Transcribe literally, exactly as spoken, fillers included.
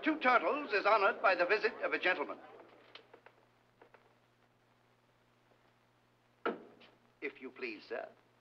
two turtles is honored by the visit of a gentleman. If you please, sir.